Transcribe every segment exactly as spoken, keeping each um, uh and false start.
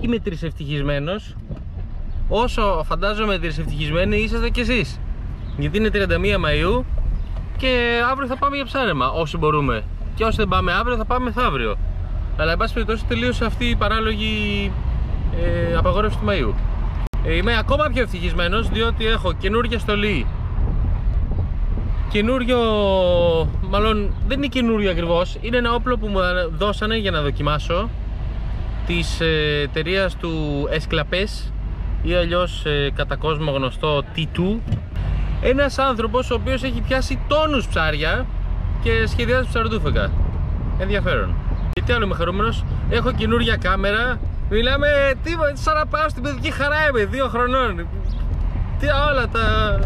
είμαι τρισευτυχισμένος όσο φαντάζομαι τρισευτυχισμένοι είσαστε κι εσείς. Γιατί είναι τριάντα μία Μαΐου και αύριο θα πάμε για ψάρεμα όσοι μπορούμε. Και όσοι δεν πάμε αύριο θα πάμε μεθαύριο. Αλλά εν πάση περιπτώσει τελείωσε αυτή η παράλογη ε, απαγόρευση του Μαΐου. ε, Είμαι ακόμα πιο ευτυχισμένος διότι έχω καινούργια στολή. Καινούριο, μάλλον δεν είναι καινούριο ακριβώς, είναι ένα όπλο που μου δώσανε για να δοκιμάσω, της ε, εταιρείας του Esclapes ή αλλιώς ε, κατά κόσμο γνωστό τι δύο. Ένας άνθρωπος ο οποίος έχει πιάσει τόνους ψάρια και σχεδιάζει ψαροτούφεκα. Ενδιαφέρον. Γιατί άλλο είμαι χαρούμενος, έχω καινούρια κάμερα. Μιλάμε τίποτα, σαν να πάω στην παιδική χαρά, είμαι δύο χρονών. Τι όλα τα...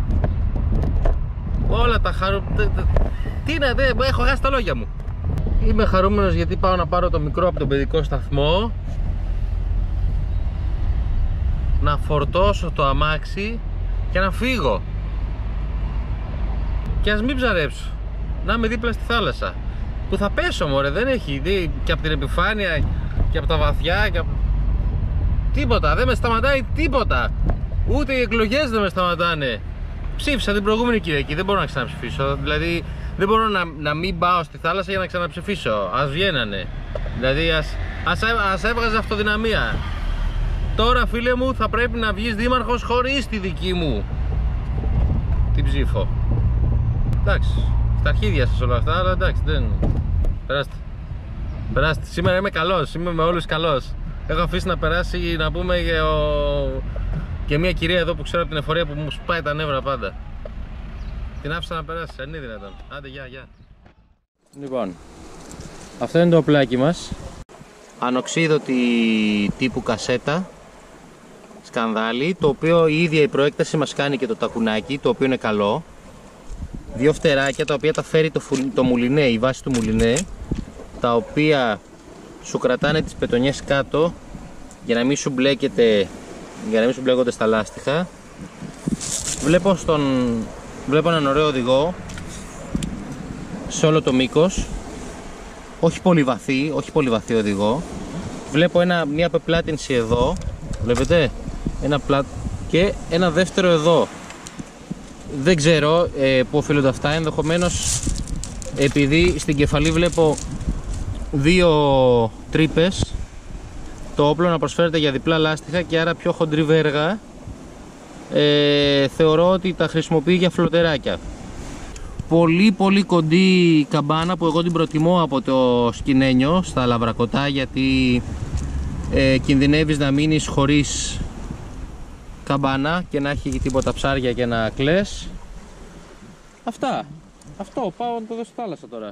Όλα τα χαρού... Τι να δε, έχω χάσει τα λόγια μου. Είμαι χαρούμενος γιατί πάω να πάρω το μικρό από τον παιδικό σταθμό, να φορτώσω το αμάξι και να φύγω. Και ας μην ψαρέψω, να είμαι δίπλα στη θάλασσα. Που θα πέσω μωρέ, δεν έχει δει και από την επιφάνεια και από τα βαθιά και από... Τίποτα, δεν με σταματάει τίποτα. Ούτε οι εκλογές δεν με σταματάνε. Ψήφισα την προηγούμενη Κυριακή, δεν μπορώ να ξαναψηφίσω. Δηλαδή δεν μπορώ να, να μην πάω στη θάλασσα για να ξαναψηφίσω. Ας βγαίνανε. Δηλαδή ας, ας, ας έβγαζε αυτοδυναμία. Τώρα φίλε μου θα πρέπει να βγεις δήμαρχος χωρίς τη δική μου την ψήφο. Εντάξει, στα αρχίδια σας όλα αυτά, αλλά εντάξει, δεν... Περάστε. Περάστε. Σήμερα είμαι καλός, είμαι με όλους καλός. Έχω αφήσει να περάσει, να πούμε, και, ο... και μια κυρία εδώ που ξέρω από την εφορία που μου σπάει τα νεύρα πάντα. Την άφησα να περάσει, αν είναι δυνατόν. Άντε, γεια, γεια. Λοιπόν, αυτό είναι το οπλάκι μας. Ανοξίδωτη τύπου κασέτα, σκανδάλι, το οποίο η ίδια η προέκταση μας κάνει και το τακουνάκι, το οποίο είναι καλό. Δύο φτεράκια τα οποία τα φέρει το, το μουλινέ, η βάση του μουλινέ, τα οποία σου κρατάνε τις πετονιές κάτω για να μην σου μπλέκεται, για να μην σου μπλέκονται στα λάστιχα. Βλέπω, στον, βλέπω έναν ωραίο οδηγό σε όλο το μήκος, όχι πολύ βαθύ, όχι πολύ βαθύ οδηγό. Βλέπω ένα, μια πεπλάτινση εδώ, βλέπετε, ένα πλάτ, και ένα δεύτερο εδώ. Δεν ξέρω ε, πού οφείλονται αυτά, ενδεχομένως επειδή στην κεφαλή βλέπω δύο τρύπες, το όπλο να προσφέρεται για διπλά λάστιχα και άρα πιο χοντρή βέργα. ε, Θεωρώ ότι τα χρησιμοποιεί για φλωτεράκια. Πολύ πολύ κοντή καμπάνα που εγώ την προτιμώ από το σκηνένιο στα λαβρακωτά, γιατί ε, κινδυνεύεις να μείνεις χωρίς καμπάνα και να έχει τίποτα ψάρια και να κλαις. Αυτά. Αυτό, πάω να το δω στη θάλασσα τώρα.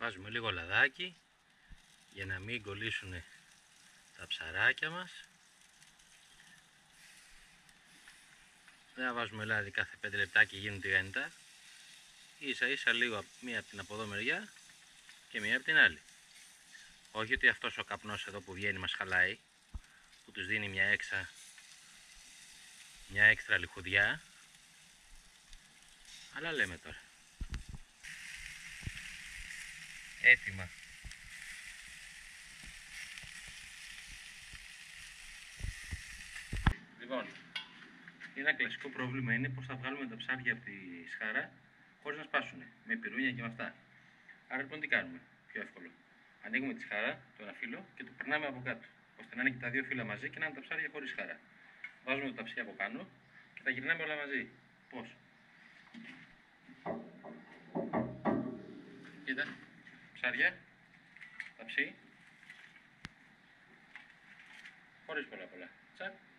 Βάζουμε λίγο λαδάκι για να μην κολλήσουν τα ψαράκια μας. Δεν βάζουμε λάδι κάθε πέντε λεπτά και γίνουν τηγανιτά. Ίσα ίσα λίγο μία από την από εδώ μεριά και μία από την άλλη. Όχι ότι αυτός ο καπνός εδώ που βγαίνει μας χαλάει, που τους δίνει μια έξα, μια έξτρα λιχουδιά, αλλά λέμε τώρα. Έτοιμα. Λοιπόν, ένα κλασικό πρόβλημα είναι πως θα βγάλουμε τα ψάρια από τη σχάρα χωρίς να σπάσουν, με πυρούνια και με αυτά. Άρα λοιπόν τι κάνουμε, πιο εύκολο. Ανοίγουμε τη σχάρα, το ένα φύλλο και το περνάμε από κάτω, ώστε να είναι και τα δύο φύλλα μαζί και να είναι τα ψάρια χωρίς σχάρα. Βάζουμε το ταψί από πάνω και τα γυρνάμε όλα μαζί. Πώς? Κοίτα, ψάρια, ταψί, χωρίς πολλά πολλά. Τσακ.